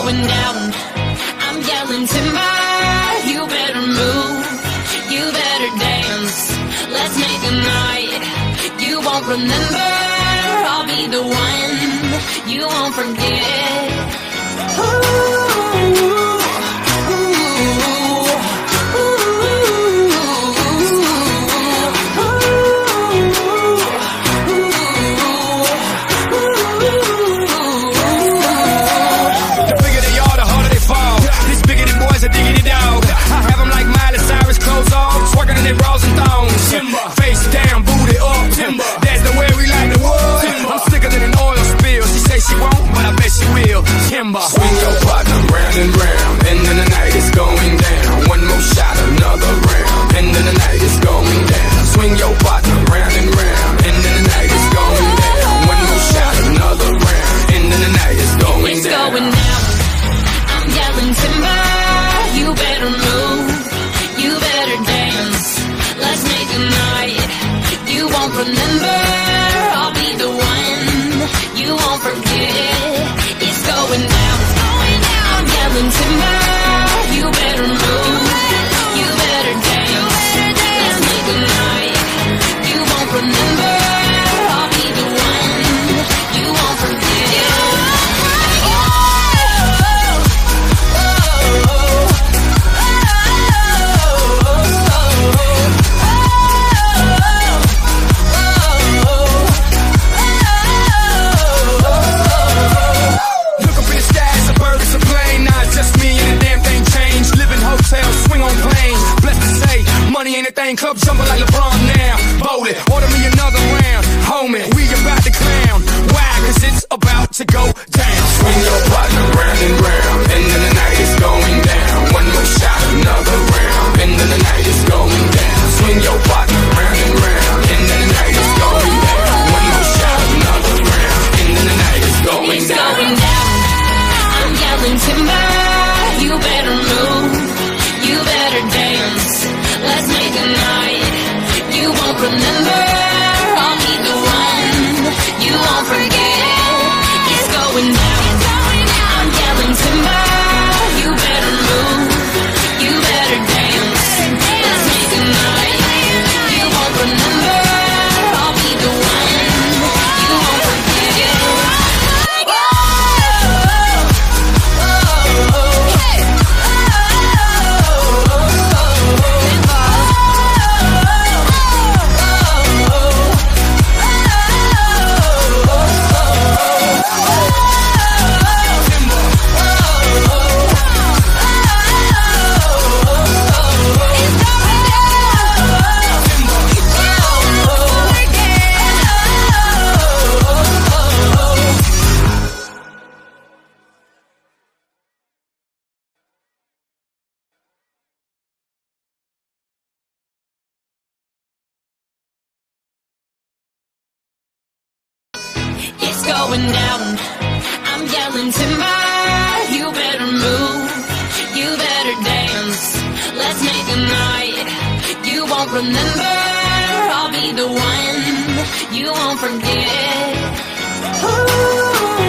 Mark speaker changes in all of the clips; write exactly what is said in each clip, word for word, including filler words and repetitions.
Speaker 1: going down. I'm yelling timber, you better move, you better dance. Let's make a night you won't remember. I'll be the one you won't forget. Ooh.
Speaker 2: Diggity dog. I have them like Miley Cyrus, clothes off, twerking in their bras and thongs. Timber. Face down, booty up. Timber. That's the way we like the wood. Timber. I'm sicker than an oil spill. She say she won't, but I bet she will. Timber. Swing your partner round and round, and then the night is going down. One more shot, another round, and then the night is going down. Swing your partner round and round, and then the night is going down. One more shot, another round, and then the night is going
Speaker 1: it's
Speaker 2: down.
Speaker 1: Going down. I'm yelling timber. You better move, you better dance. Let's make a night you won't remember. I'll be the one you won't forget. It's going down, it's going down. I'm yelling timber. You better move, you better dance. Let's make a night you won't remember. I'll be the one you won't forget.
Speaker 2: Club jumping like LeBron now. Bowl it, order me another round. Homie, we about to clown. Why? Cause it's about to go down. Swing your partner round and round, and then the night is going down. One more shot, another round, and then the night is going down. Swing your partner round and round, and then the night is going down. One more shot, another round, and then the night is going
Speaker 1: it's
Speaker 2: down.
Speaker 1: Going down. I'm yelling timber. You better move, you better dance. Let's make a night you won't remember. I'll be the one you won't forget. It's going down, it's going down. I'm yelling timber. You better move, you better dance. Let's make a night you won't remember. I'll be the one you won't forget. Going down, I'm yelling timber. You better move, you better dance. Let's make a night you won't remember. I'll be the one you won't forget. Ooh.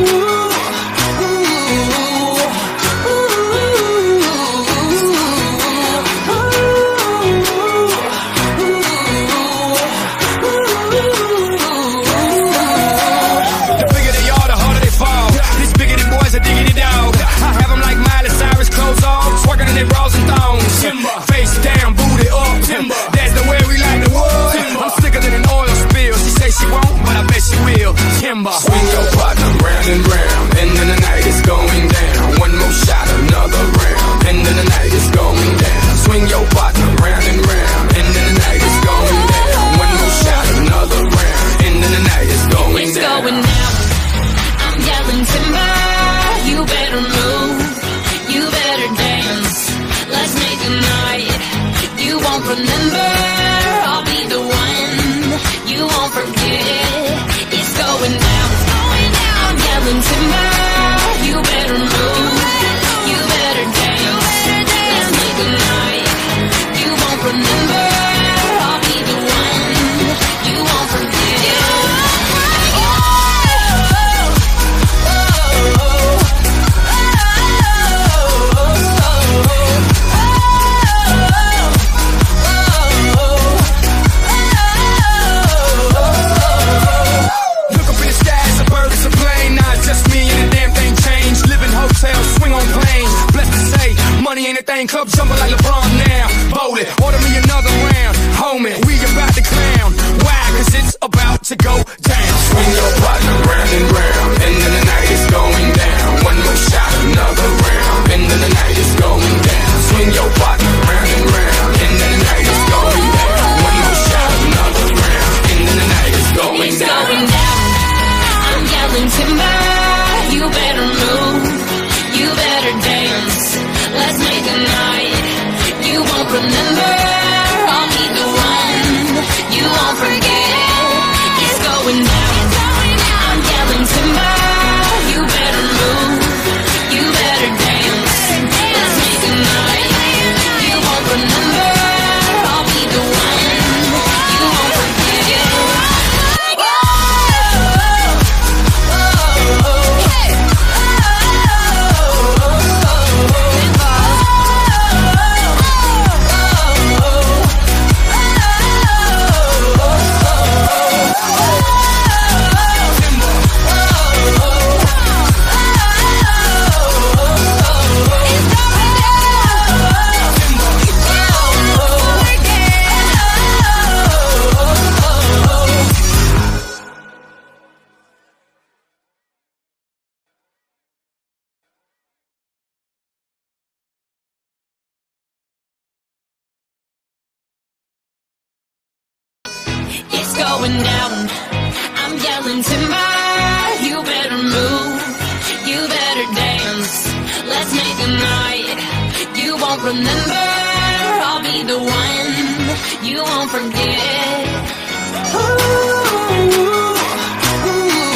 Speaker 2: Diggity dog. I have them like Miley Cyrus, clothes off, twerking in their bras and thongs. Timber. Face down, booty up. Timber. That's the way we like the wood. Timber. I'm sicker than an oil spill. She say she won't, but I bet she will. Timber. Swing your partner round and round. anything, club jumping like LeBron now. Bowl it, order me another round. Homie, we about to clown. Why? Cause it's about to go down.
Speaker 3: Swing your partner round and round, and then the night is going down. One more shot, another round, and then the night is going down. Swing your partner round and round, and then the night is going down. One more shot, another round, and then the night is going
Speaker 1: it's
Speaker 3: down.
Speaker 1: Going down. I'm yelling timber, you better move, you better dance. Let's make a night you won't remember. I'll be the one you won't forget. It's going down. I'm yelling timber, you better move, you better dance. Let's make a night you won't remember. I'll be the one you won't forget. It's going down. I'm yelling timber, you better move, you better dance. Let's make a night you won't remember. I'll be the one you won't forget. Ooh, ooh,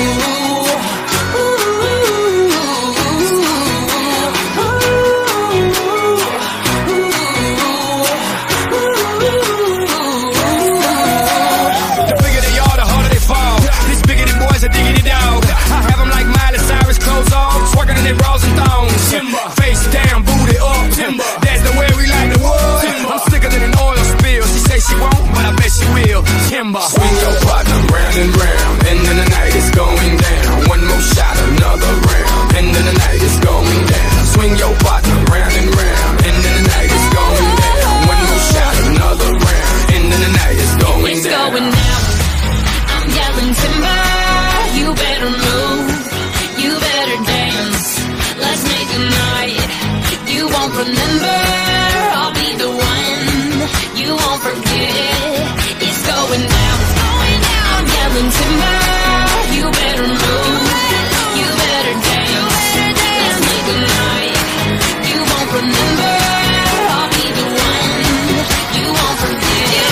Speaker 2: a diggity dog. I have them like Miley Cyrus, clothes off, twerking in their bras and thongs. Timber. Face down, booty up. Timber. That's the way we like the world. Timber. I'm sicker than an oil spill. She say she won't, but I bet she will. Timber.
Speaker 3: Swing your partner round and round, and then the night is going down. One more shot, another round, and then the night is going down. Swing your partner round and round, and then the night is going down. One more shot, another round, and then the night is going
Speaker 1: it's
Speaker 3: down.
Speaker 1: Going down. I'm yelling timber, you better move, you better dance. Let's make a night you won't remember. I'll be the one you won't forget. It's going down. I'm yelling timber, you better move, you better dance. Let's make a night you won't remember. I'll be the one you won't forget.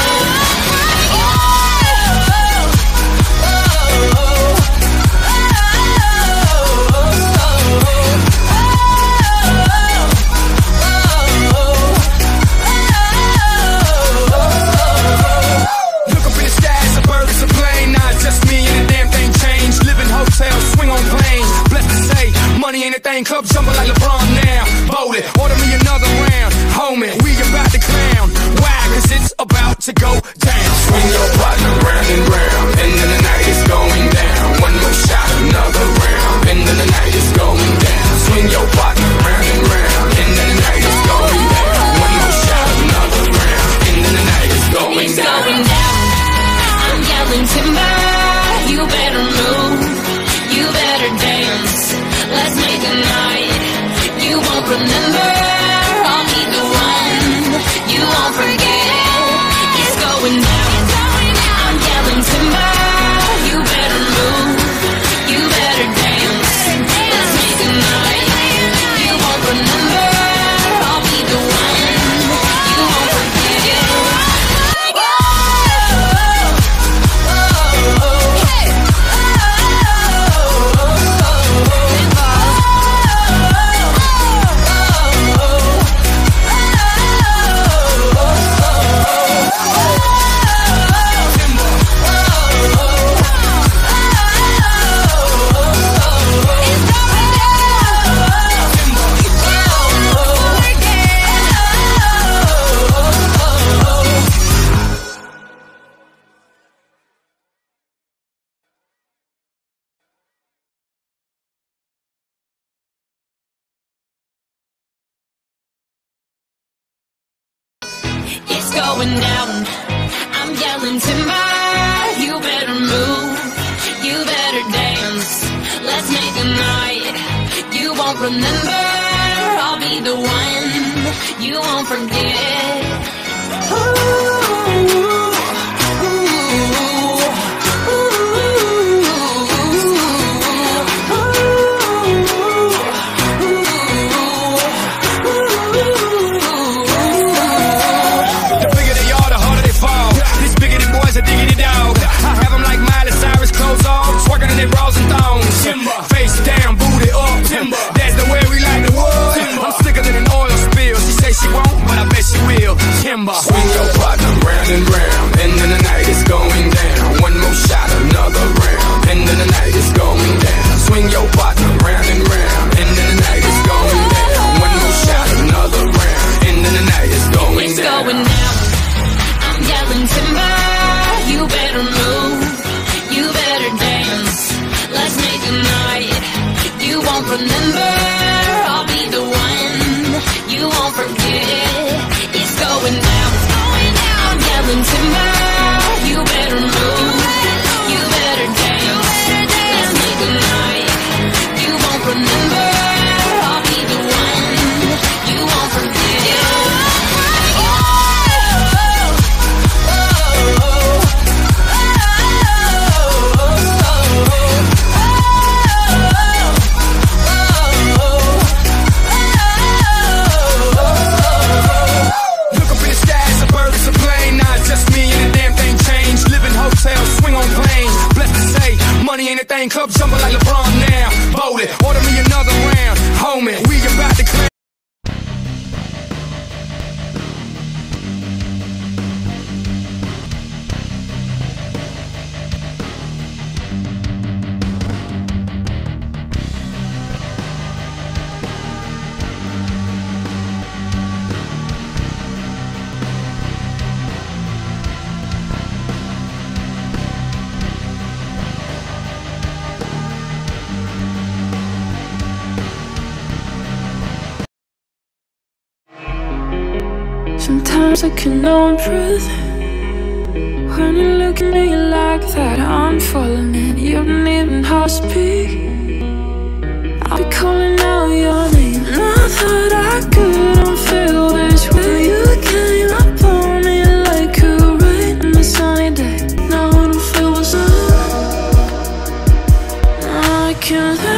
Speaker 2: Money ain't a thing, club jumping like LeBron now. Bowl it, order me another round. Homie, we about to clown. Why? Cause it's about to go down.
Speaker 3: Swing your partner round and round, and then the night is going down. One more shot, another round, and then the night is going down. Swing your partner round and round, and then the night is going down. One more shot, another round, and then the night is going
Speaker 1: it's
Speaker 3: down.
Speaker 1: Going down. I'm yelling timber, you better move, you better dance. Let's make a night you won't remember. I'll be the one you won't forget. It's going down. I'm yelling timber, you better move, you better dance. Let's make a night you won't remember. I'll be the one you won't forget. Oh, it's going down. I'm yelling timber, you better move, you better dance. Let's make a night you won't remember. I'll be the one you won't forget. Ooh, ooh, ooh,
Speaker 2: The bigger they are, the harder they fall. These biggity boys are diggity dog. I have them like Miley Cyrus, clothes off, twerking in their bras and thongs. Face down, booty up. That's the way we like the wood. I'm sicker than an oil spill. She say she won't, but I bet she will. Timber.
Speaker 3: Swing your partner round and round, and then the night is going down. One more shot, another round, and then the night is going down. Swing your partner round and round, and then the night is going down. One more shot, another round, and then the night is going
Speaker 1: it's
Speaker 3: down.
Speaker 1: going down. I'm yelling timber, you better move, you better dance. Let's make a night you won't remember. I'll be the one you won't forget. It's going down. I'm yelling timber, you better move, you better dance. Let's make a night you won't remember. I'll be the one you won't forget.
Speaker 2: Look up in the sky, it's a bird, it's a plane. Not just me and the damn thing changed. Live in hotels, swing on planes. Blessed to say, money ain't a thing. Club jumping like LeBron now. Bowl it, order me another round. Homie, we about to claim.
Speaker 4: Sometimes I can know breathe. When you look at me like that, I'm falling in. You don't even have to speak. I'll be calling out your name. Not that I couldn't feel this way. You came up on me like a rain on a sunny day. Now I don't feel the sun. Now I can't